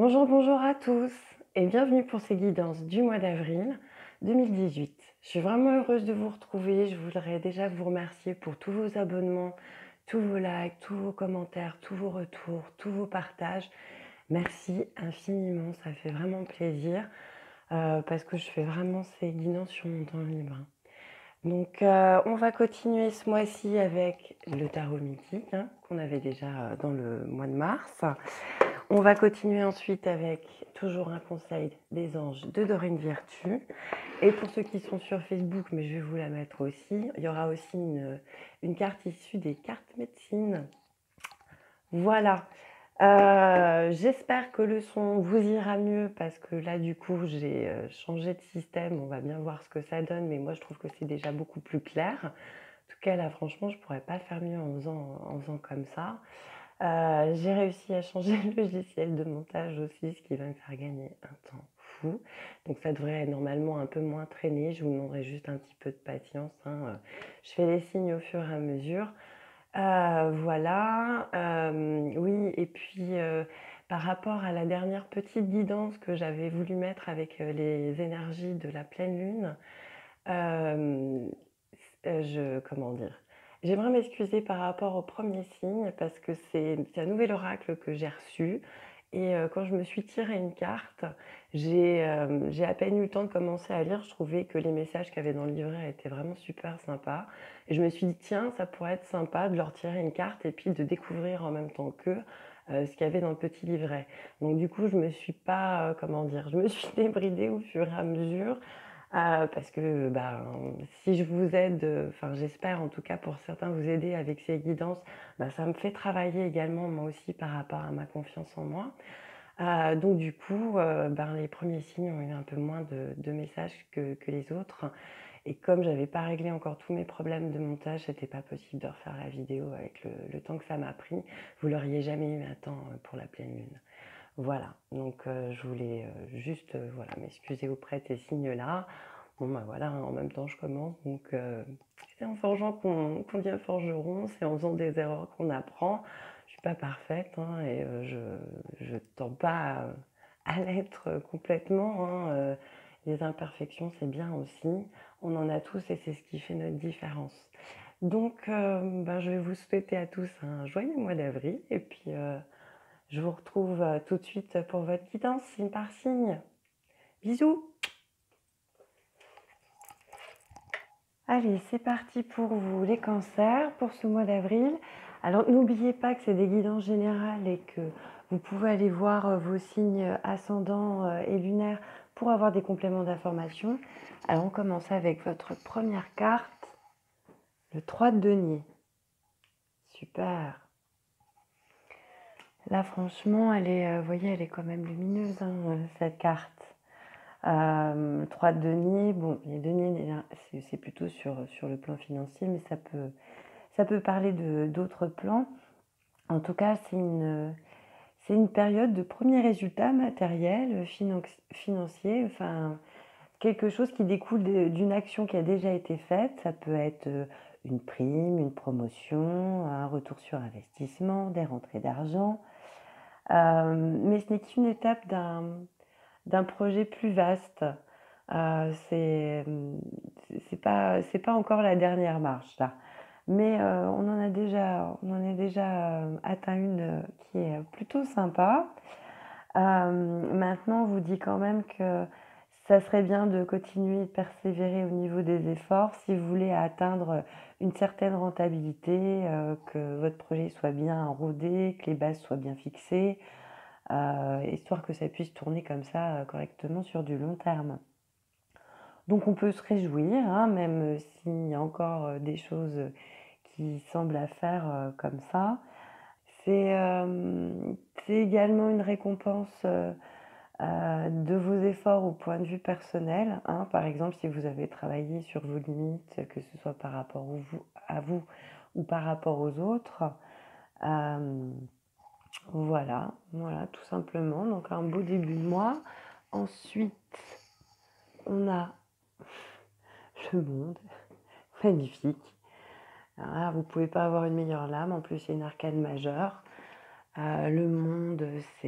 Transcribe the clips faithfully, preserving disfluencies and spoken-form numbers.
Bonjour, bonjour à tous et bienvenue pour ces guidances du mois d'avril deux mille dix-huit. Je suis vraiment heureuse de vous retrouver. Je voudrais déjà vous remercier pour tous vos abonnements, tous vos likes, tous vos commentaires, tous vos retours, tous vos partages. Merci infiniment, ça fait vraiment plaisir euh, parce que je fais vraiment ces guidances sur mon temps libre. Donc euh, on va continuer ce mois-ci avec le tarot mythique hein, qu'on avait déjà dans le mois de mars. On va continuer ensuite avec toujours un conseil des anges de Dorine Virtue. Et pour ceux qui sont sur Facebook, mais je vais vous la mettre aussi, il y aura aussi une, une carte issue des cartes médecine. Voilà. Euh, j'espère que le son vous ira mieux parce que là du coup j'ai changé de système. On va bien voir ce que ça donne, mais moi je trouve que c'est déjà beaucoup plus clair. En tout cas là franchement je pourrais pas faire mieux en faisant, en faisant comme ça. Euh, j'ai réussi à changer le logiciel de montage aussi, ce qui va me faire gagner un temps fou. Donc ça devrait normalement un peu moins traîner. Je vous demanderai juste un petit peu de patience. Hein. Je fais les signes au fur et à mesure. Euh, voilà. Euh, oui, et puis euh, par rapport à la dernière petite guidance que j'avais voulu mettre avec euh, les énergies de la pleine lune, euh, je, comment dire J'aimerais m'excuser par rapport au premier signe parce que c'est un nouvel oracle que j'ai reçu. Et euh, quand je me suis tiré une carte, j'ai euh, j'ai à peine eu le temps de commencer à lire. Je trouvais que les messages qu'il y avait dans le livret étaient vraiment super sympas. Et je me suis dit, tiens, ça pourrait être sympa de leur tirer une carte et puis de découvrir en même temps qu'eux euh, ce qu'il y avait dans le petit livret. Donc du coup, je me suis pas, euh, comment dire, je me suis débridée au fur et à mesure. Euh, parce que bah, si je vous aide, enfin j'espère en tout cas pour certains vous aider avec ces guidances, bah, ça me fait travailler également moi aussi par rapport à ma confiance en moi. Euh, donc du coup, euh, ben, les premiers signes ont eu un peu moins de, de messages que, que les autres. Et comme j'avais pas réglé encore tous mes problèmes de montage, c'était pas possible de refaire la vidéo avec le, le temps que ça m'a pris. Vous l'auriez jamais eu à temps pour la pleine lune. Voilà, donc euh, je voulais euh, juste euh, voilà, m'excuser auprès de ces signes-là. Bon, ben voilà, hein, en même temps, je commence. Donc, euh, c'est en forgeant qu'on qu'on devient forgeron, c'est en faisant des erreurs qu'on apprend. Je suis pas parfaite hein, et euh, je ne tends pas à, à l'être complètement. Hein, euh, les imperfections, c'est bien aussi. On en a tous et c'est ce qui fait notre différence. Donc, euh, ben, je vais vous souhaiter à tous un joyeux mois d'avril et puis. Euh, je vous retrouve tout de suite pour votre guidance, signe par signe. Bisous! Allez, c'est parti pour vous, les cancers, pour ce mois d'avril. Alors, n'oubliez pas que c'est des guidances générales et que vous pouvez aller voir vos signes ascendants et lunaires pour avoir des compléments d'information. Alors, on commence avec votre première carte, le trois de denier. Super! Là, franchement, elle est, vous voyez, elle est quand même lumineuse, hein, cette carte. Euh, trois de denier, bon, les deniers, c'est plutôt sur, sur le plan financier, mais ça peut, ça peut parler d'autres plans. En tout cas, c'est une, c'est une période de premiers résultats matériels, finan financiers, enfin, quelque chose qui découle d'une action qui a déjà été faite. Ça peut être une prime, une promotion, un retour sur investissement, des rentrées d'argent. Euh, mais ce n'est qu'une étape d'un d'un projet plus vaste. Euh, c'est c'est pas c'est pas encore la dernière marche là, mais euh, on en a déjà on en a déjà euh, atteint une euh, qui est plutôt sympa. Euh, maintenant, on vous dit quand même que ça serait bien de continuer de persévérer au niveau des efforts si vous voulez atteindre une certaine rentabilité, euh, que votre projet soit bien rodé, que les bases soient bien fixées. Euh, histoire que ça puisse tourner comme ça euh, correctement sur du long terme. Donc on peut se réjouir, hein, même s'il y a encore euh, des choses qui semblent à faire euh, comme ça. C'est euh, également une récompense euh, euh, de vos efforts au point de vue personnel. Hein. Par exemple, si vous avez travaillé sur vos limites, que ce soit par rapport au, à vous ou par rapport aux autres. Euh, Voilà, voilà, tout simplement. Donc un beau début de mois. Ensuite, on a le monde, magnifique. Alors là, vous ne pouvez pas avoir une meilleure lame. En plus, c'est une arcane majeure. Euh, le monde, c'est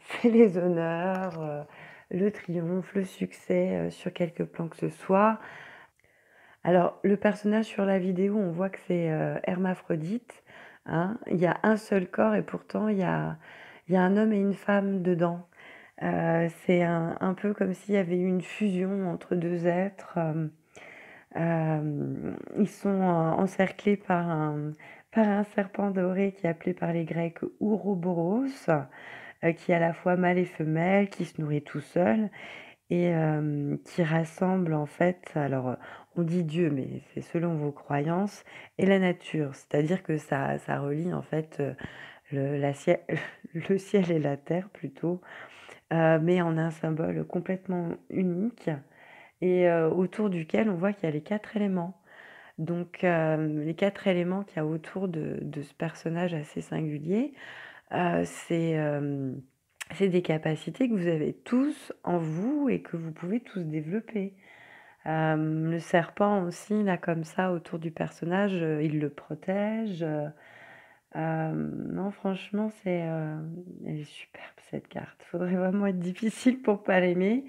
c'est les honneurs, heu, le triomphe, le succès, heu, sur quelque plan que ce soit. Alors, le personnage sur la vidéo, on voit que c'est, heu, hermaphrodite, hein. Il y a un seul corps et pourtant il y a il y a un homme et une femme dedans. Heu, c'est un un peu comme s'il y avait eu une fusion entre deux êtres, hem, hem, ils sont, heu, encerclés par un par un serpent doré qui est appelé par les Grecs Ouroboros, heu, qui est à la fois mâle et femelle, qui se nourrit tout seul et hem, qui rassemble en fait alors, heu, on dit Dieu, mais c'est selon vos croyances et la nature. C'est-à-dire que ça ça relie en fait, heu, le la ciel le ciel et la terre plutôt, heu, mais en un symbole complètement unique et heu, autour duquel on voit qu'il y a les quatre éléments. Donc hem, les quatre éléments qu'il y a autour de de ce personnage assez singulier, heu, c'est, hem, c'est des capacités que vous avez tous en vous et que vous pouvez tous développer. Hem, le serpent aussi, là, comme ça, autour du personnage, heu, il le protège, heu, hem, non franchement c'est, heu, elle est superbe cette carte. Faudrait vraiment être difficile pour pas l'aimer.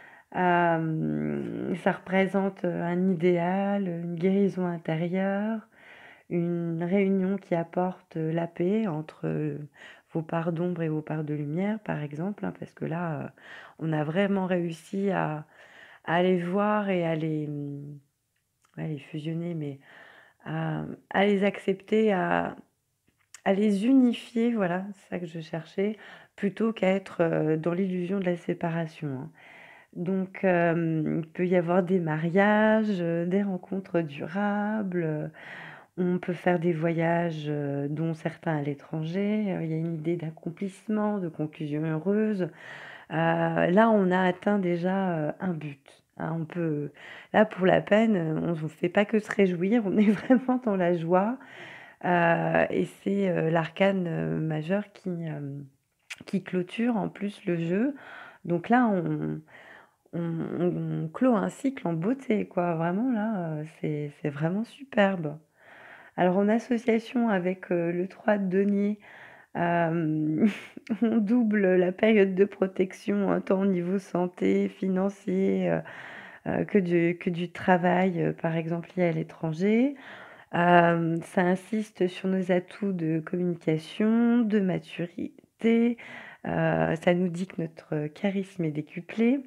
Hem, ça représente, heu, un idéal, une guérison intérieure, une réunion qui apporte, heu, la paix entre, heu, vos parts d'ombre et vos parts de lumière, par exemple, hein, parce que là, heu, on a vraiment réussi à à les voir et à les, mmh, ouais, les fusionner, mais à à les accepter, à à les unifier, voilà, c'est ça que je cherchais, plutôt qu'à être, heu, dans l'illusion de la séparation, hein. Donc hem, il peut y avoir des mariages, heu, des rencontres durables, heu, on peut faire des voyages, heu, dont certains à l'étranger, heu, il y a une idée d'accomplissement, de conclusion heureuse. Heu, là, on a atteint déjà, heu, un but, hein. On peut là, pour la peine, heu, on ne fait pas que se réjouir, on est vraiment dans la joie, heu et c'est, heu, l'arcane, heu, majeur qui, hem, qui clôture en plus le jeu. Donc là, on on on on clôt un cycle en beauté, quoi. Vraiment là, heu, c'est c'est vraiment superbe. Alors en association avec, heu, le trois de denier, hem, on double la période de protection, hein, tant au niveau santé, financier, heu heu, que du que du travail, heu, par exemple lié à l'étranger. Hem, ça insiste sur nos atouts de communication, de maturité, heu, ça nous dit que notre charisme est décuplé.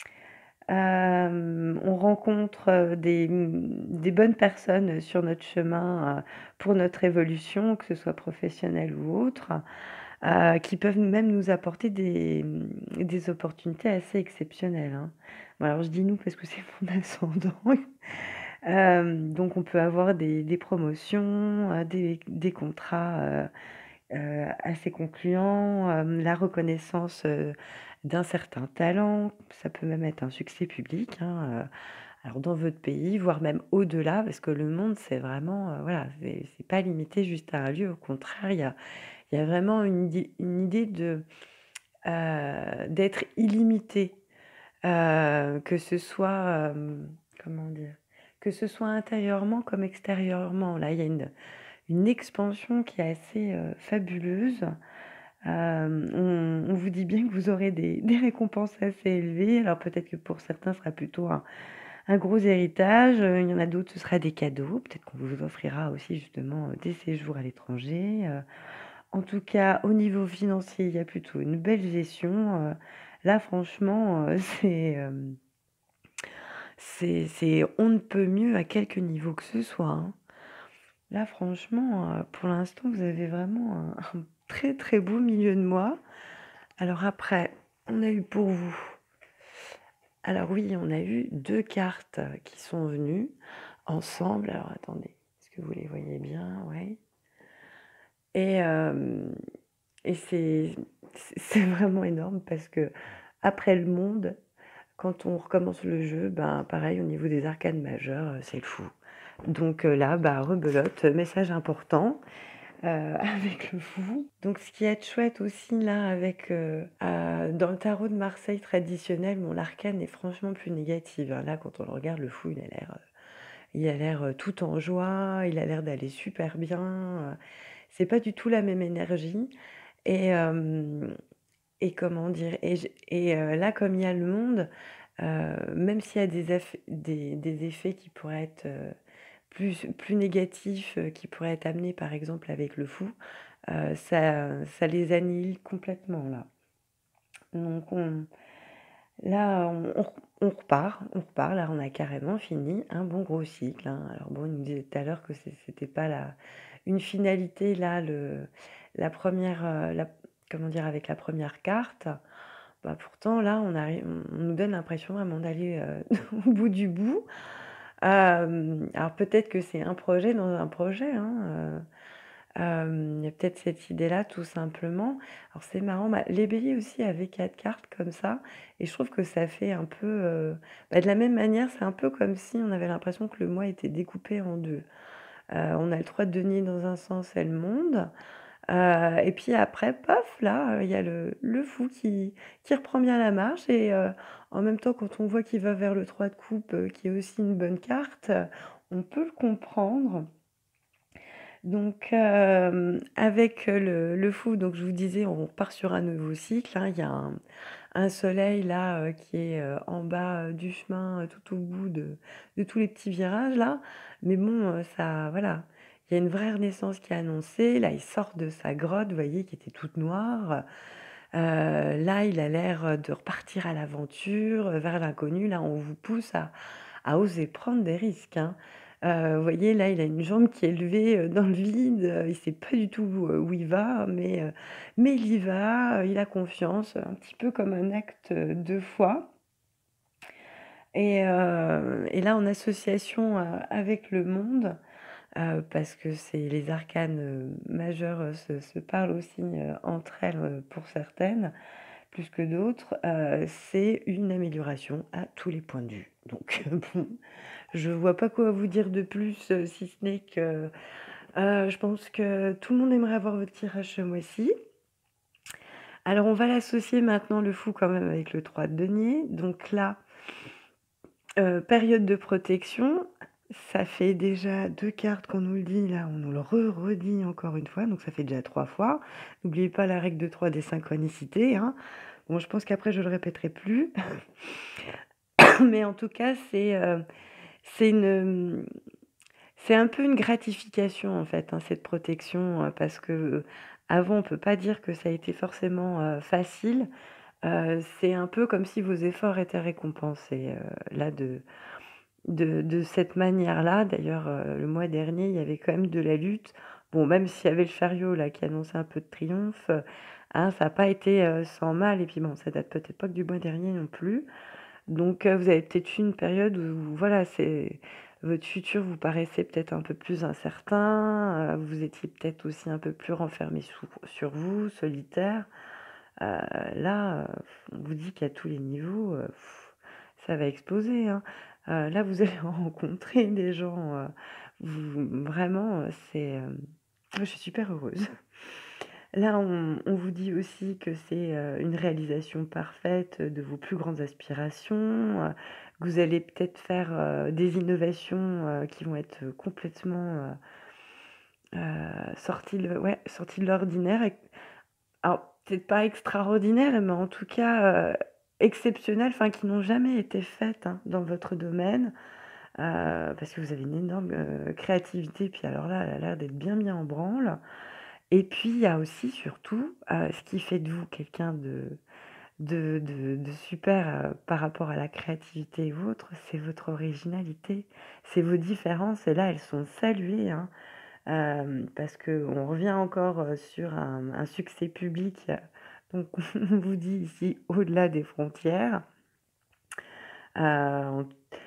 Hem, on rencontre, heu, des, mmh, des bonnes personnes sur notre chemin, heu, pour notre évolution, que ce soit professionnelle ou autre, heu, qui peuvent même nous apporter des, mmh, des opportunités assez exceptionnelles, hein. Bon alors je dis «nous» parce que c'est mon ascendant. Hem, donc on peut avoir des des promotions, heu, des des contrats, heu heu, assez concluants, hem, la reconnaissance, heu, d'un certain talent. Ça peut même être un succès public, hein, heu, alors dans votre pays, voire même au-delà, parce que le monde, c'est vraiment, heu, voilà, c'est c'est pas limité juste à un lieu. Au contraire, il y a il y a vraiment une idée une idée de, heu, d'être illimité, heu, que ce soit, hem, comment dire? Que ce soit intérieurement comme extérieurement. Là, il y a une une expansion qui est assez, heu, fabuleuse. Hem, on on vous dit bien que vous aurez des des récompenses assez élevées. Alors peut-être que pour certains, ce sera plutôt un un gros héritage, heu, il y en a d'autres, ce sera des cadeaux. Peut-être qu'on vous offrira aussi justement, heu, des séjours à l'étranger, heu. En tout cas, au niveau financier, il y a plutôt une belle gestion, heu. Là franchement, heu, c'est, hem, c'est c'est on ne peut mieux à quelque niveau que ce soit, hein. Là franchement, heu, pour l'instant, vous avez vraiment un un très, très beau milieu de mois. Alors après, on a eu pour vous alors oui, on a eu deux cartes, heu, qui sont venues ensemble. Alors attendez, est-ce que vous les voyez bien? Ouais et hem et c'est c'est c'est vraiment énorme parce qu'après le monde, quand on recommence le jeu, ben, pareil au niveau des arcanes majeures, heu, c'est le fou. Donc heu, là, bah, rebelote, message important, heu, avec le fou. Donc ce qui est chouette aussi là avec, heu heu, dans le tarot de Marseille traditionnel, bon l'arcane est franchement plus négative, hein. Là, quand on le regarde, le fou, il a l'air, heu, il a l'air, heu, tout en joie, il a l'air d'aller super bien, heu, c'est pas du tout la même énergie et hem et comment dire? Et j et heu, là, comme il y a le monde, heu, même s'il y a des eff des des effets qui pourraient être, heu, plus plus négatifs, heu, qui pourraient être amenés, par exemple, avec le fou, heu, ça ça les annihile complètement, là. Donc on là, on on on repart on repart, là, on a carrément fini un bon gros cycle, hein. Alors bon, il nous disait tout à l'heure que c'est c'était pas la une finalité, là, le la première re la comment dire? Avec la première carte. Bah, pourtant, là, on arri on on nous donne l'impression vraiment d'aller, heu, au bout du bout. Hem, alors peut-être que c'est un projet dans un projet, hein, heu, hem, il y a peut-être cette idée-là, tout simplement. Alors c'est marrant, bah, les béliers aussi avaient quatre cartes comme ça et je trouve que ça fait un peu, heu, bah, de la même manière, c'est un peu comme si on avait l'impression que le mois était découpé en deux. Heu, on a le trois de denier dans un sens et le monde, heu et puis après, paf, là, heu, il y a le le fou qui qui reprend bien la marche et heu, en même temps, quand on voit qu'il va vers le trois de coupe, heu, qui est aussi une bonne carte, heu, on peut le comprendre. Donc hem, avec, heu, le le fou, donc je vous disais, on part sur un nouveau cycle, hein. Il y a un un soleil là, heu, qui est, heu, en bas, heu, du chemin, heu, tout au bout de de tous les petits virages là. Mais bon, heu, ça voilà, il y a une vraie renaissance qui est annoncée. Là, il sort de sa grotte, vous voyez, qui était toute noire. Heu, là, il a l'air, heu, de repartir à l'aventure, heu, vers l'inconnu. Là, on vous pousse à à oser prendre des risques, hein. Heu, vous voyez, là, il a une jambe qui est levée, heu, dans le vide, heu, il sait pas du tout, heu, où il va, mais heu, mais il y va, heu, il a confiance, un petit peu comme un acte, heu, de foi et heu et là, en association, heu, avec le monde, heu, parce que c'est les arcanes, heu, majeures, heu, se se parlent aussi, heu, entre elles, heu, pour certaines, plus que d'autres, heu, c'est une amélioration à tous les points de vue. Donc bon, je vois pas quoi vous dire de plus, heu, si ce n'est que, heu, je pense que tout le monde aimerait avoir votre tirage ce mois-ci. Alors on va l'associer maintenant le fou quand même avec le trois de denier. Donc là, heu, période de protection, ça fait déjà deux cartes qu'on nous le dit là, on nous le re-redit encore une fois, donc ça fait déjà trois fois. N'oubliez pas la règle de trois des synchronicités, hein. Bon, je pense qu'après je le répéterai plus. Mais en tout cas, c'est, heu, c'est une, hem, c'est un peu une gratification en fait, hein, cette protection, heu, parce que, heu, avant on peut pas dire que ça a été forcément, heu, facile. Heu, c'est un peu comme si vos efforts étaient récompensés, heu, là de de de cette manière-là. D'ailleurs, heu, le mois dernier, il y avait quand même de la lutte. Bon, même s'il y avait le chariot là qui annonçait un peu de triomphe, heu, hein, ça a pas été, heu, sans mal et puis bon, ça date peut-être pas que du mois dernier non plus. Donc heu, vous avez peut-être eu une période où voilà, c'est votre futur vous paraissait peut-être un peu plus incertain, heu, vous étiez peut-être aussi un peu plus renfermé sou sur vous, solitaire. Heu, là, heu, on vous dit qu'à tous les niveaux, heu, ça va exploser, hein. Heu, là, vous allez rencontrer des gens, heu, vous vraiment, heu, c'est, hem, moi je suis super heureuse. Là, on on vous dit aussi que c'est, heu, une réalisation parfaite, de vos plus grandes aspirations, heu, que vous allez peut-être faire, heu, des innovations, heu, qui vont être, heu, complètement, heu heu, sorties de ouais, sorties de l'ordinaire et alors peut-être pas extraordinaires, mais en tout cas, heu, exceptionnelles, enfin qui n'ont jamais été faites, hein, dans votre domaine, heu, parce que vous avez une énorme, heu, créativité, puis alors là, elle a l'air d'être bien, bien en branle. Et puis, il y a aussi surtout, heu, ce qui fait de vous quelqu'un de de de de super, heu, par rapport à la créativité et autres, c'est votre originalité. C'est vos différences et là, elles sont saluées, hein, hem, parce qu'on revient encore, heu, sur un un succès public, heu, donc on vous dit ici au-delà des frontières. Heu, on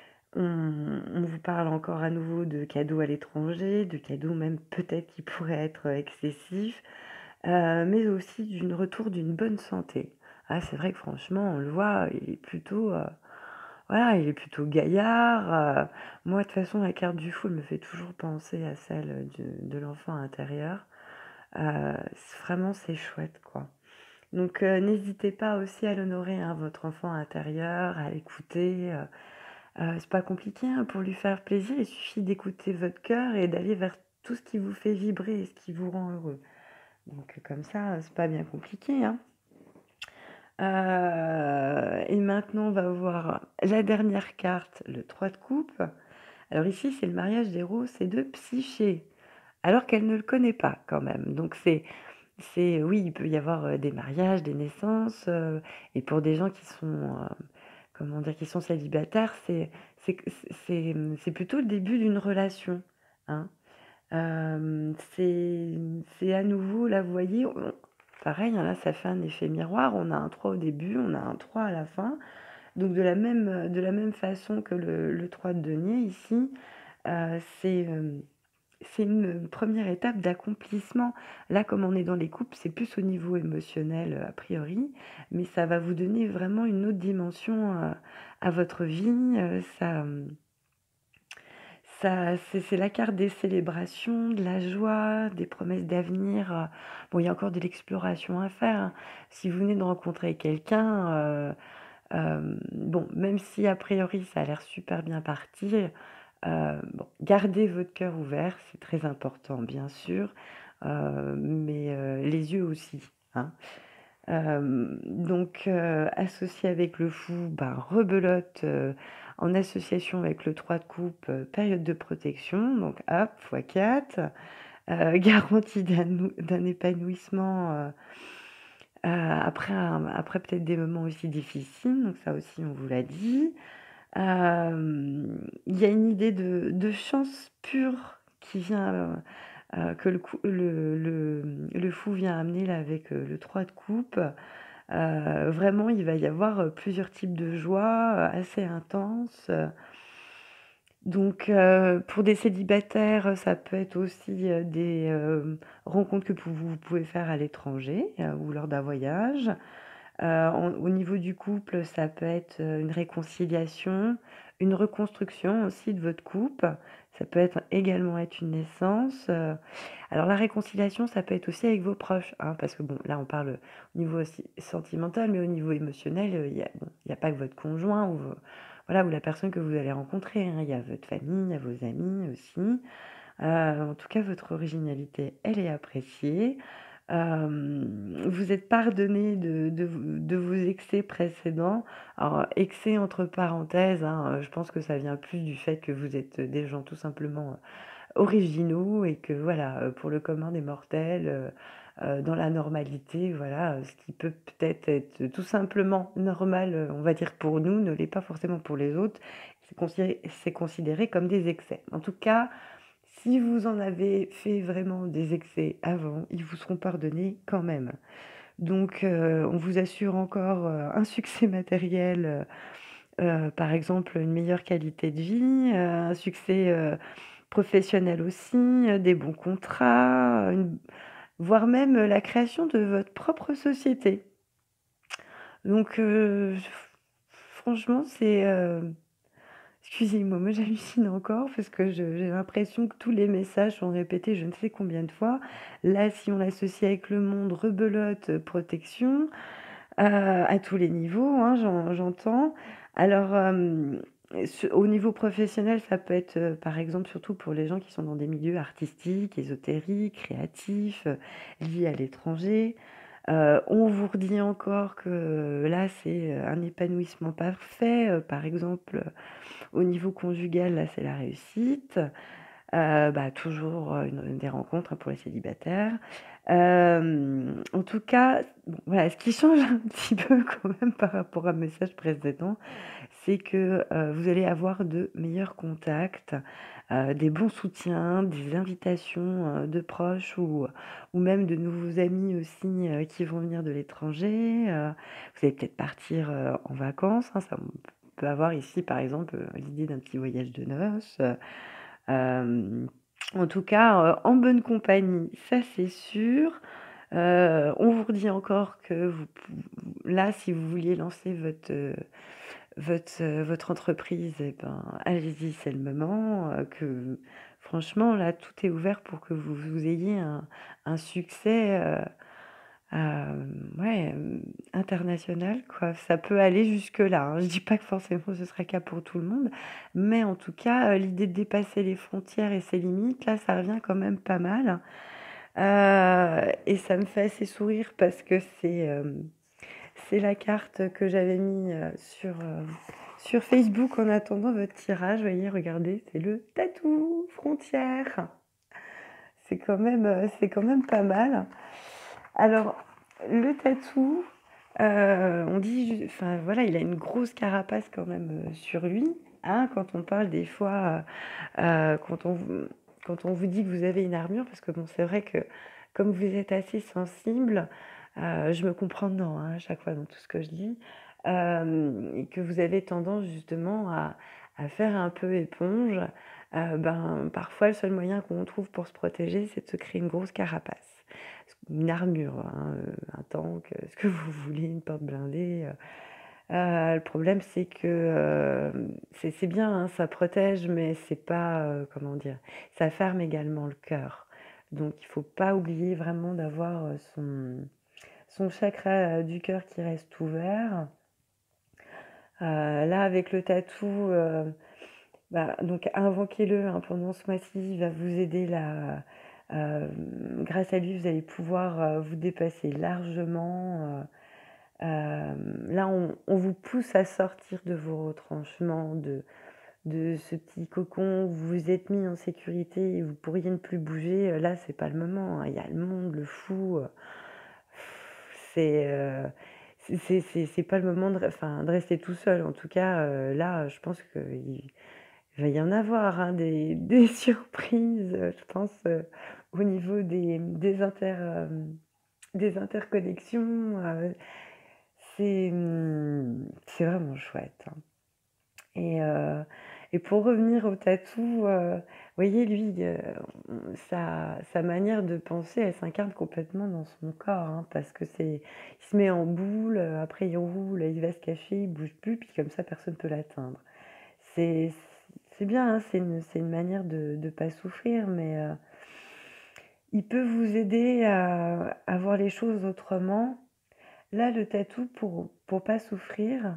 on on vous parle encore à nouveau de cadeaux à l'étranger, de cadeaux même peut-être qui pourraient être, excessifs. Heu, mais aussi d'une retour d'une bonne santé. Ah, c'est vrai que franchement, on le voit, il est plutôt, heu, voilà, il est plutôt gaillard, heu, moi, de toute façon, la carte du fou, elle me fait toujours penser à celle, de de l'enfant intérieur. Heu, c vraiment, c'est chouette, quoi. Donc heu, n'hésitez pas aussi à l'honorer, hein, votre enfant intérieur, à l'écouter, heu heu, c'est pas compliqué, hein, pour lui faire plaisir, il suffit d'écouter votre cœur et d'aller vers tout ce qui vous fait vibrer et ce qui vous rend heureux. Donc comme ça, c'est pas bien compliqué, hein. Heu et maintenant, on va voir la dernière carte, le trois de coupe. Alors ici, c'est le mariage d'Eros et de Psyché, alors qu'elle ne le connaît pas quand même. Donc c'est c'est oui, il peut y avoir, heu, des mariages, des naissances, heu et pour des gens qui sont, heu, comment dire? Qui sont célibataires, c'est c'est q c'est c'est, mmh, c'est plutôt le début d'une relation, hein. Hem, c'est c'est à nouveau là, vous voyez, on pareil, hein, là, ça fait un effet miroir. On a un trois au début, on a un trois à la fin. Donc de la même, heu, de la même façon que le le trois de denier ici, heu, c'est, hem, c'est une, première étape d'accomplissement. Là, comme on est dans les couples, c'est plus au niveau émotionnel, heu, a priori, mais ça va vous donner vraiment une autre dimension, heu, à votre vie, heu, ça, mmh ça, c'est c'est la carte des célébrations, de la joie, des promesses d'avenir, heu. Bon, il y a encore de l'exploration à faire, hein. Si vous venez de rencontrer quelqu'un, heu, hem, bon, même si a priori ça a l'air super bien parti, heu, bon, gardez votre cœur ouvert, c'est très important bien sûr, heu, mais heu, les yeux aussi, hein. Hem, donc heu, associé avec le fou, ben, rebelote, heu, en association avec le trois de coupe, heu, période de protection, donc hop, fois quatre, heu, garantie d'un d'un épanouissement, heu heu, après un après peut-être des moments aussi difficiles, donc ça aussi on vous l'a dit. Hem, il y a une idée de de chance pure qui vient, heu heu, que le cou le le, mmh, le fou vient amener là avec, heu, le trois de coupe. Heu, vraiment, il va y avoir, heu, plusieurs types de joie, heu, assez intenses, heu. Donc heu, pour des célibataires, ça peut être aussi, heu, des, hem, rencontres que pou vous pouvez faire à l'étranger, heu, ou lors d'un voyage. Heu, en au niveau du couple, ça peut être, heu, une réconciliation, une reconstruction aussi de votre couple. Ça peut être également être une naissance, heu. Alors la réconciliation, ça peut être aussi avec vos proches, hein, parce que bon, là, on parle, au niveau aussi sentimental, mais au niveau émotionnel, heu, il y a bon, il y a pas que votre conjoint ou v voilà, ou la personne que vous allez rencontrer, hein. Il y a votre famille, il y a vos amis aussi. Heu, en tout cas, votre originalité, elle est appréciée. Hem, vous êtes pardonné de de v de vos excès précédents. Alors, excès entre parenthèses, hein, heu, je pense que ça vient plus du fait que vous êtes des gens tout simplement, heu, originaux et que voilà, heu, pour le commun des mortels, heu heu, dans la normalité, voilà, heu, ce qui peut peut-être être tout simplement normal, heu, on va dire pour nous, ne l'est pas forcément pour les autres. C'est considéré c'est considéré comme des excès. En tout cas, si vous en avez fait vraiment des excès avant, ils vous seront pardonnés quand même. Donc heu, on vous assure encore, heu, un succès matériel, heu heu, par exemple, une meilleure qualité de vie, heu, un succès, heu, professionnel aussi, heu, des bons contrats, une voire même, heu, la création de votre propre société. Donc heu, f franchement, c'est, heu excusez-moi, moi j'hallucine encore parce que je j'ai l'impression que tous les messages sont répétés je ne sais combien de fois. Là, si on l'associe avec le monde, rebelote, heu, protection, heu, à tous les niveaux, hein, j'en j'entends. Alors, hem, ce au niveau professionnel, ça peut être, heu, par exemple, surtout pour les gens qui sont dans des milieux artistiques, ésotériques, créatifs, heu, liés à l'étranger. Heu, on vous redit encore que là, c'est, heu, un épanouissement parfait, heu, par exemple, heu, au niveau conjugal, là, c'est la réussite. Heu, bah, toujours, heu, une des rencontres, hein, pour les célibataires. Hem, en tout cas, bon, voilà, ce qui change un petit peu quand même par rapport à message précédent, c'est que, heu, vous allez avoir de meilleurs contacts, heu, des bons soutiens, des invitations, heu, de proches ou ou même de nouveaux amis aussi, heu, qui vont venir de l'étranger, heu. Vous allez peut-être partir, heu, en vacances, hein, ça on peut avoir ici, par exemple, heu, l'idée d'un petit voyage de noces, heu. Hem, en tout cas, heu, en bonne compagnie, ça c'est sûr. Heu, on vous redit encore que vous pou là, si vous vouliez lancer votre, heu, votre, heu, votre entreprise et ben, allez-y, c'est le moment, heu, que franchement, là, tout est ouvert pour que vous vous ayez un un succès, heu, hem, ouais, hem, international, quoi. Ça peut aller jusque-là, hein. Je dis pas que forcément ce sera le cas pour tout le monde, mais en tout cas, heu, l'idée de dépasser les frontières et ses limites, là, ça revient quand même pas mal. Heu et ça me fait assez sourire parce que c'est, hem, c'est la carte que j'avais mis, heu, sur, heu, sur Facebook en attendant votre tirage. Voyez, regardez, c'est le tatou frontière. C'est quand même, heu, c'est quand même pas mal. Alors, le tatou, heu, on dit ju enfin, voilà, il a une grosse carapace quand même, heu, sur lui, hein, quand on parle des fois, heu heu, quand on vous quand on vous dit que vous avez une armure, parce que bon, c'est vrai que comme vous êtes assez sensible, heu, je me comprends dedans, hein, à chaque fois dans tout ce que je dis, hem et que vous avez tendance justement à à faire un peu éponge, heu, ben, parfois le seul moyen qu'on trouve pour se protéger, c'est de se créer une grosse carapace. Une armure, hein, heu, un tank, heu, ce que vous voulez, une porte blindée, heu heu, le problème c'est que, hem, c'est c'est bien, hein, ça protège, mais c'est pas, heu, comment dire? Ça ferme également le cœur. Donc il faut pas oublier vraiment d'avoir, heu, son son chakra, heu, du cœur qui reste ouvert. Heu, là avec le tatou, heu, bah, donc invoquez-le, hein, pendant ce mois-ci, il va vous aider là, hem, grâce à lui, vous allez pouvoir, heu, vous dépasser largement, heu, hem, là, on on vous pousse à sortir de vos retranchements, de de ce petit cocon où vous vous êtes mis en sécurité et vous pourriez ne plus bouger, heu, là, c'est pas le moment, hein. Il y a le monde, le fou, heu, c'est, heu, c'est c'est c'est c'est pas le moment de re enfin, de rester tout seul. En tout cas, heu, là, je pense qu'il il va y en avoir, hein, des des surprises, heu, je pense, heu, au niveau des des inter hem, des interconnexions, heu, c'est, mmh, c'est vraiment chouette, hein et heu et pour revenir au tatou, heu, voyez lui, heu, on sa sa manière de penser, elle s'incarne complètement dans son corps, hein, parce que c'est il se met en boule, heu, après il roule, il va se cacher, il bouge plus, puis comme ça personne peut l'atteindre. C'est c'est bien, hein, c'est une c'est une manière de de pas souffrir, mais heu, il peut vous aider à à voir les choses autrement. Là, le tatou pour pour pas souffrir,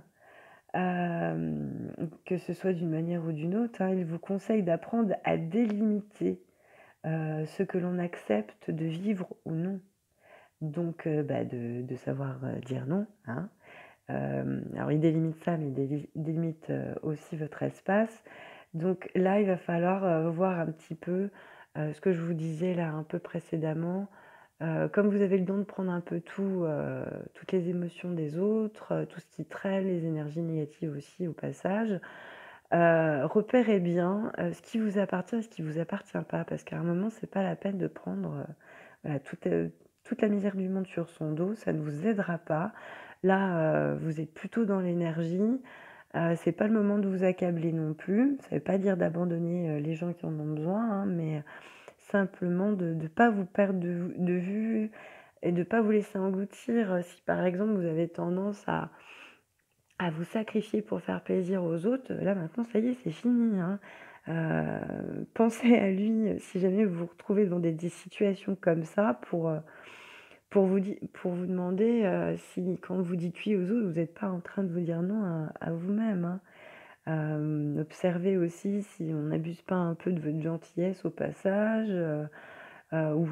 hem, que ce soit d'une manière ou d'une autre, hein, il vous conseille d'apprendre à délimiter, heu, ce que l'on accepte de vivre ou non. Donc heu, bah, de de savoir, heu, dire non, hein. Hem, alors il délimite ça, mais il déli délimite, heu, aussi votre espace. Donc là, il va falloir, heu, voir un petit peu, heu, ce que je vous disais là un peu précédemment. Heu, comme vous avez le don de prendre un peu tout, heu, toutes les émotions des autres, heu, tout ce qui traîne, les énergies négatives aussi au passage, heu, repérez bien, heu, ce qui vous appartient et ce qui vous appartient pas. Parce qu'à un moment, c'est pas la peine de prendre, heu, voilà, toute, heu, toute la misère du monde sur son dos, ça ne vous aidera pas. Là, heu, vous êtes plutôt dans l'énergie, heu, c'est pas le moment de vous accabler non plus. Ça veut pas dire d'abandonner, heu, les gens qui en ont besoin, hein, mais simplement de ne pas vous perdre de v de vue et de pas vous laisser engloutir. Heu, si par exemple vous avez tendance à à vous sacrifier pour faire plaisir aux autres, là maintenant ça y est, c'est fini, hein. Heu, pensez à lui, heu, si jamais vous vous retrouvez dans des des situations comme ça pour, heu, pour vous di pour vous demander, heu, si quand vous dites oui aux autres, vous êtes pas en train de vous dire non à à vous-même, hein. Hem, observez aussi si on n'abuse pas un peu de votre gentillesse au passage, heu heu, ou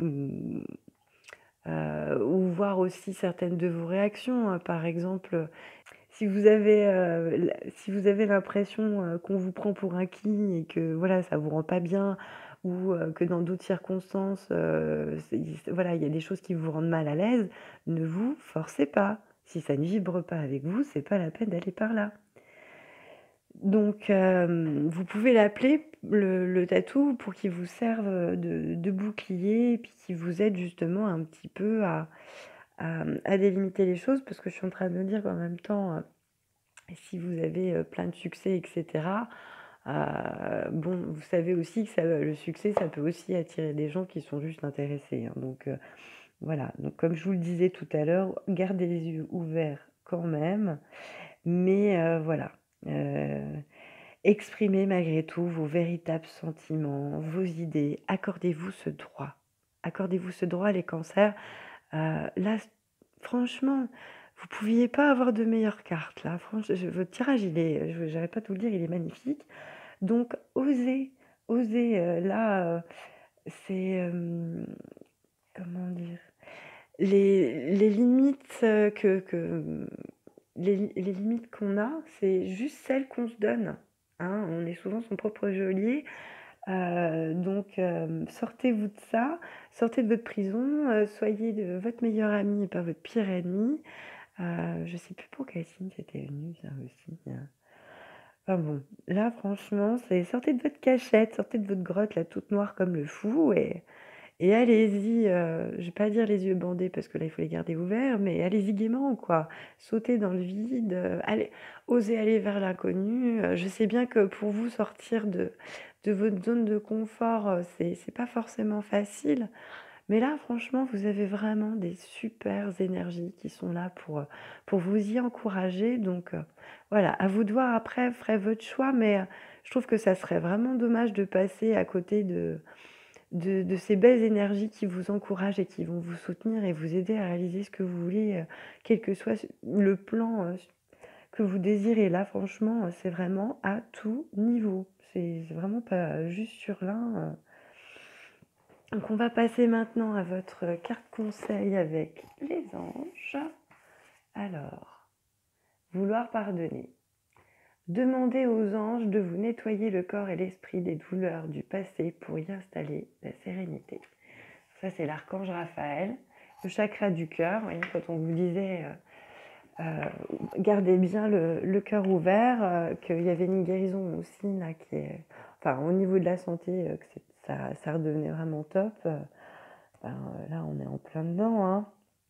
heu, ou voir aussi certaines de vos réactions, heu, par exemple, si vous avez, heu, l si vous avez l'impression, heu, qu'on vous prend pour acquis et que voilà, ça vous rend pas bien ou heu, que dans d'autres circonstances, heu, c'est il voilà, il y a des choses qui vous rendent mal à l'aise, ne vous forcez pas. Si ça ne vibre pas avec vous, c'est pas la peine d'aller par là. Donc hem, vous pouvez l'appeler le le tatou pour qu'il vous serve, de de bouclier et puis qu'il vous aide justement un petit peu à à, mmh, à délimiter les choses parce que je suis en train de me dire qu'en même temps, heu, si vous avez, heu, plein de succès et cetera, heu, bon, vous savez aussi que ça le succès, ça peut aussi attirer des gens qui sont juste intéressés, hein, donc heu, voilà. Donc comme je vous le disais tout à l'heure, gardez les yeux ouverts quand même, mais heu, voilà, heu, exprimez malgré tout vos véritables sentiments, vos idées. Accordez-vous ce droit. Accordez-vous ce droit, les cancers. Heu, là, s franchement, vous pouviez pas avoir de meilleures cartes là. Franch je votre tirage, il est, je j'arrête pas de vous le dire, il est magnifique. Donc osez, osez, heu, là, heu, c'est, hem, comment dire? Les les limites, heu, que que, mmh, les li les limites qu'on a, c'est juste celles qu'on se donne, hein. On est souvent son propre geôlier, heu, donc hem, sortez-vous de ça, sortez de votre prison, heu, soyez de votre meilleur ami et pas votre pire ennemi. Heu, je sais plus pour quel signe c'était venu ça aussi, heu. Enfin bon, là franchement, c'est sortez de votre cachette, sortez de votre grotte là toute noire comme le fou et et allez-y, heu, je vais pas dire les yeux bandés parce que là, il faut les garder ouverts, mais allez-y gaiement, quoi. Sautez dans le vide, heu, allez osez aller vers l'inconnu, heu, je sais bien que pour vous sortir de de votre zone de confort, heu, c'est c'est pas forcément facile, mais là, franchement, vous avez vraiment des supers énergies qui sont là pour, heu, pour vous y encourager donc heu, voilà, à vous de voir après, ferez votre choix, mais heu, je trouve que ça serait vraiment dommage de passer à côté de de de ces belles énergies qui vous encouragent et qui vont vous soutenir et vous aider à réaliser ce que vous voulez, heu, quel que soit s le plan, heu, que vous désirez. Là, franchement, heu, c'est vraiment à tout niveau. C'est c'est vraiment pas juste sur l'un, heu. Donc on va passer maintenant à votre carte conseil avec les anges. Alors, vouloir pardonner. Demandez aux anges de vous nettoyer le corps et l'esprit des douleurs du passé pour y installer la sérénité. Ça, c'est l'archange Raphaël. Le chakra du cœur, vous voyez, quand on vous disait euh, euh, gardez bien le, le cœur ouvert, euh, qu'il y avait une guérison aussi, là, qui est, enfin, au niveau de la santé, euh, que c'est- ça, ça redevenait vraiment top. euh, ben, euh, là, on est en plein dedans, hein.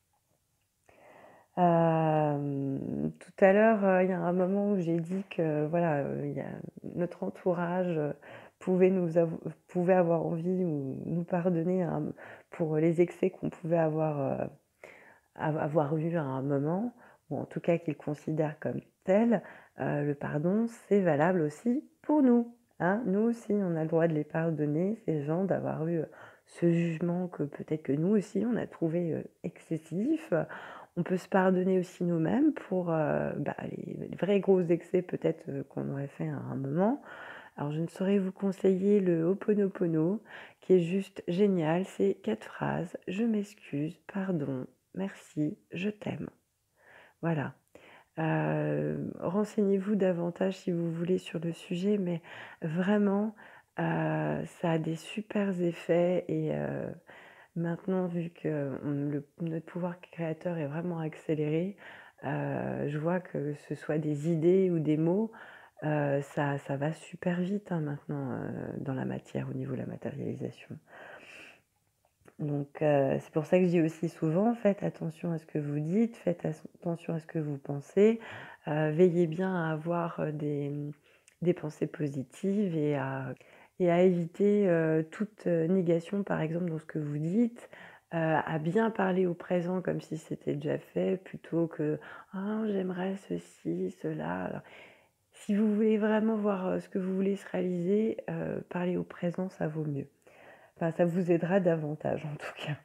Euh, tout à l'heure, euh, il y a un moment où j'ai dit que voilà, euh, il y a, notre entourage euh, pouvait nous avo- pouvait avoir envie ou nous pardonner hein, pour les excès qu'on pouvait avoir, euh, av- avoir eu à un moment, ou en tout cas qu'ils considèrent comme tels. Euh, le pardon, c'est valable aussi pour nous, hein. Nous aussi, on a le droit de les pardonner, ces gens, d'avoir eu euh, ce jugement que peut-être que nous aussi, on a trouvé euh, excessif. On peut se pardonner aussi nous-mêmes pour euh, bah, les, les vrais gros excès peut-être euh, qu'on aurait fait à un moment. Alors je ne saurais vous conseiller le Ho'oponopono, qui est juste génial. C'est quatre phrases. Je m'excuse, pardon, merci, je t'aime. Voilà. Euh, renseignez-vous davantage si vous voulez sur le sujet, mais vraiment, euh, ça a des super effets et euh, maintenant, vu que on- le- notre pouvoir créateur est vraiment accéléré, euh, je vois que ce soit des idées ou des mots, euh, ça, ça va super vite hein, maintenant euh, dans la matière au niveau de la matérialisation. Donc euh, c'est pour ça que je dis aussi souvent, faites attention à ce que vous dites, faites attention à ce que vous pensez, euh, veillez bien à avoir euh, des, des pensées positives et à, et à éviter euh, toute euh, négation, par exemple, dans ce que vous dites, euh, à bien parler au présent comme si c'était déjà fait, plutôt que «Ah, j'aimerais ceci, cela». Alors, si vous voulez vraiment voir euh, ce que vous voulez se réaliser, euh, parler au présent, ça vaut mieux. Enfin, ça vous aidera davantage en tout cas.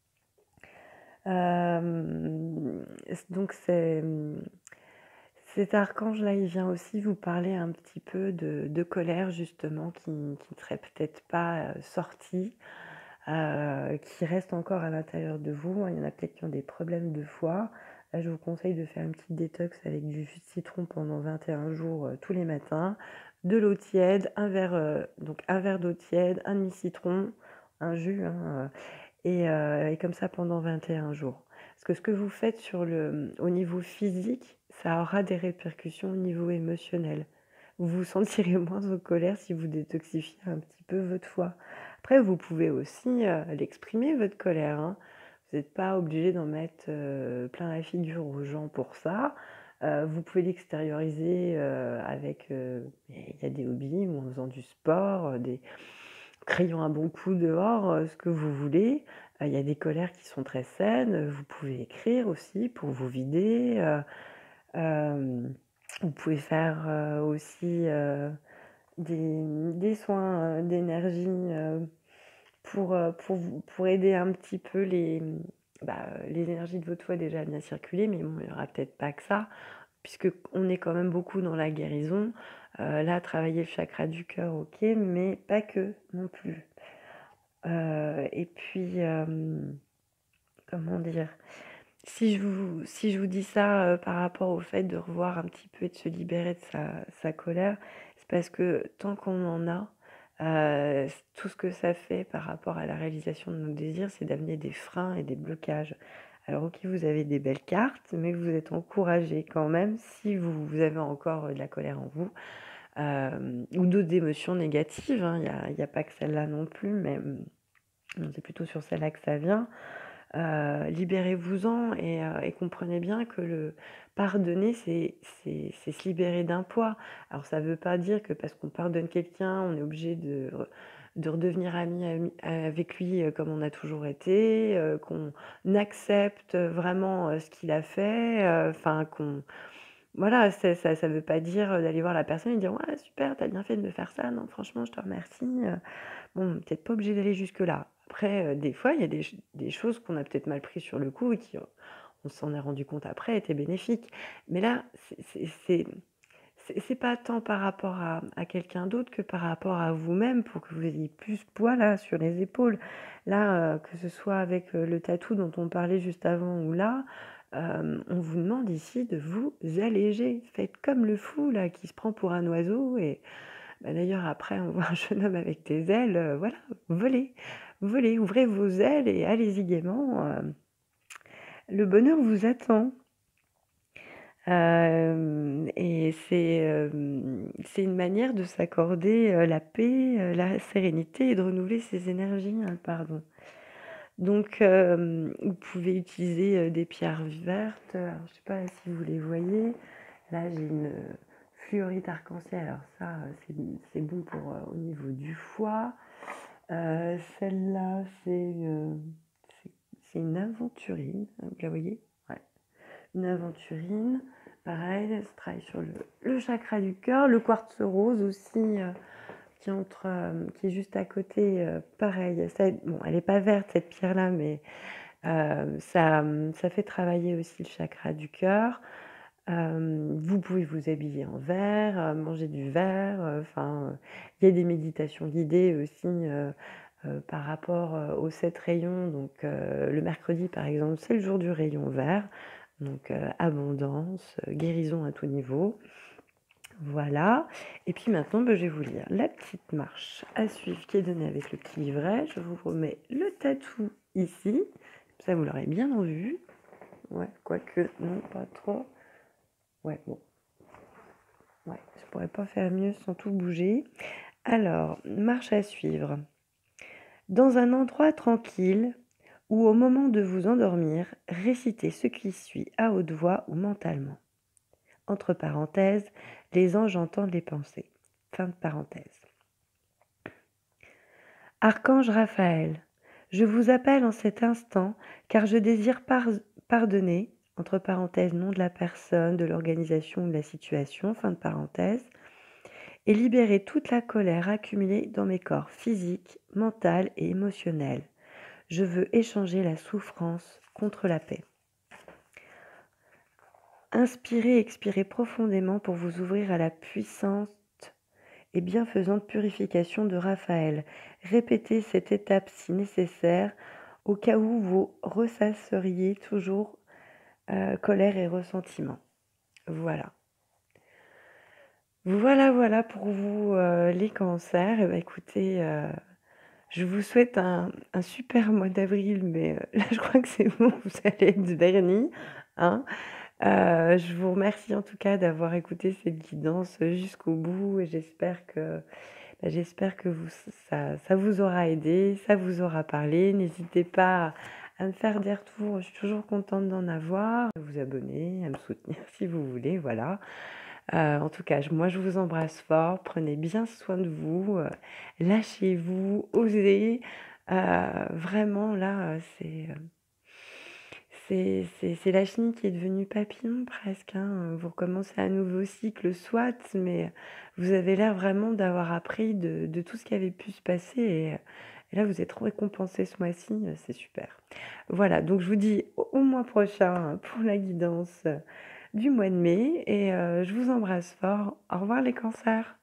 Euh, donc c'est, cet archange-là, il vient aussi vous parler un petit peu de, de colère justement qui ne serait peut-être pas euh, sortie, euh, qui reste encore à l'intérieur de vous. Il y en a peut-être qui ont des problèmes de foie. Là, je vous conseille de faire une petite détox avec du jus de citron pendant vingt et un jours euh, tous les matins, de l'eau tiède, un verre, euh, donc un verre d'eau tiède, un demi-citron, un jus, hein, euh, et, euh, et comme ça pendant vingt et un jours. Parce que ce que vous faites sur le, au niveau physique, ça aura des répercussions au niveau émotionnel. Vous vous sentirez moins en colère si vous détoxifiez un petit peu votre foie. Après, vous pouvez aussi euh, l'exprimer, votre colère, hein. Vous n'êtes pas obligé d'en mettre euh, plein la figure aux gens pour ça. Euh, vous pouvez l'extérioriser euh, avec... euh, il y a des hobbies ou en faisant du sport, euh, des criant un bon coup dehors, euh, ce que vous voulez. Euh, Il y a des colères qui sont très saines. Vous pouvez écrire aussi pour vous vider. Euh, euh, vous pouvez faire euh, aussi euh, des, des soins euh, d'énergie euh, pour, euh, pour, vous- pour aider un petit peu les, bah, les énergies de votre foie déjà à bien circuler, mais bon, il n'y aura peut-être pas que ça, puisque on est quand même beaucoup dans la guérison. Euh, là, travailler le chakra du cœur, ok, mais pas que non plus. Euh, et puis, euh, comment dire? Si je vous si je vous dis ça, heu, par rapport au fait de revoir un petit peu et de se libérer de sa sa colère, c'est parce que tant qu'on en a, heu, c tout ce que ça fait par rapport à la réalisation de nos désirs, c'est d'amener des freins et des blocages. Alors OK, vous avez des belles cartes, mais vous êtes encouragés quand même si vous vous avez encore, heu, de la colère en vous, hem, ou d'autres émotions négatives, hein. Il y a il y a pas que celle-là non plus, mais, mmh, c'est plutôt sur celle-là que ça vient. Heu, libérez-vous-en et heu et comprenez bien que le pardonner, c'est c'est c'est se libérer d'un poids. Alors ça veut pas dire que parce qu'on pardonne quelqu'un, on est obligé de re de redevenir ami ami avec lui, heu, comme on a toujours été, heu, qu'on accepte vraiment, heu, ce qu'il a fait, heu, enfin qu'on voilà, c'est ça ça veut pas dire, heu, d'aller voir la personne et dire: «Ouais super, tu as bien fait de me faire ça, non franchement je te remercie, heu». Bon, peut-être pas obligé d'aller jusque-là. Après, heu, des fois, il y a des ch des choses qu'on a peut-être mal pris sur le coup et qui, heu, on s'en est rendu compte après, étaient bénéfiques. Mais là, c'est c'est c'est c'est c'est pas tant par rapport à à quelqu'un d'autre que par rapport à vous-même pour que vous ayez plus poids là, sur les épaules. Là, heu, que ce soit avec, heu, le tatou dont on parlait juste avant ou là, hem, on vous demande ici de vous alléger. Faites comme le fou là qui se prend pour un oiseau et bah, d'ailleurs après on voit un jeune homme avec des ailes, heu, voilà, volez, volez, ouvrez vos ailes et allez-y gaiement, hem, le bonheur vous attend. Hem et c'est, hem, c'est une manière de s'accorder, heu, la paix, heu, la sérénité et de renouveler ses énergies, hein, le pardon. Donc hem, vous pouvez utiliser, heu, des pierres vertes, alors je sais pas si vous les voyez. Là, j'ai une, heu, fluorite arc-en-ciel, alors ça, heu, c'est c'est bon pour, heu, au niveau du foie. Heu, celle-là, c'est, heu, c'est c'est une aventurine, vous la voyez? Ouais, une aventurine, pareil, ça travaille sur le le chakra du cœur. Le quartz rose aussi, heu, qui entre, hem, qui est juste à côté, heu, pareil, ça bon, elle est pas verte cette pierre-là, mais heu, ça, mmh, ça fait travailler aussi le chakra du cœur. Hem, vous pouvez vous habiller en vert, heu, manger du vert, heu, enfin, heu, il y a des méditations guidées aussi, heu heu, par rapport, heu, aux sept rayons. Donc heu, le mercredi, par exemple, c'est le jour du rayon vert, donc heu, abondance, heu, guérison à tout niveau. Voilà et puis maintenant, bah, je vais vous lire la petite marche à suivre qui est donnée avec le petit livret. Je vous remets le tatou ici, comme ça vous l'aurez bien en vue. Ouais, quoique non, pas trop. Ouais, bon. Ouais, je pourrais pas faire mieux sans tout bouger. Alors, marche à suivre. Dans un endroit tranquille ou au moment de vous endormir, récitez ce qui suit à haute voix ou mentalement. Entre parenthèses, les anges entendent les pensées. Fin de parenthèse. Archange Raphaël, je vous appelle en cet instant car je désire par- pardonner, entre parenthèses, nom de la personne, de l'organisation ou de la situation, fin de parenthèse, et libérer toute la colère accumulée dans mes corps physique, mental et émotionnel. Je veux échanger la souffrance contre la paix. Inspirez et expirez profondément pour vous ouvrir à la puissante et bienfaisante purification de Raphaël. Répétez cette étape si nécessaire au cas où vous ressasseriez toujours euh, colère et ressentiment. Voilà. Voilà, voilà pour vous euh, les cancers. Eh ben, écoutez, euh, je vous souhaite un, un super mois d'avril, mais euh, là je crois que c'est bon, vous allez être vernis. Hein. Euh, je vous remercie en tout cas d'avoir écouté cette guidance jusqu'au bout et j'espère que, bah, j'espère que vous, ça, ça vous aura aidé, ça vous aura parlé. N'hésitez pas à me faire des retours, je suis toujours contente d'en avoir, à vous abonner, à me soutenir si vous voulez, voilà. Euh, en tout cas, je- moi je vous embrasse fort, prenez bien soin de vous, euh, lâchez-vous, osez. Euh, vraiment là, euh, c'est... euh, c'est c'est c'est la chenille qui est devenue papillon presque, hein. Vous recommencez un nouveau cycle, soit, mais vous avez l'air vraiment d'avoir appris de, de tout ce qui avait pu se passer et, et là vous êtes récompensé ce mois-ci, c'est super. Voilà, donc je vous dis au, au mois prochain hein, pour la guidance du mois de mai et euh, je vous embrasse fort. Au revoir les cancers.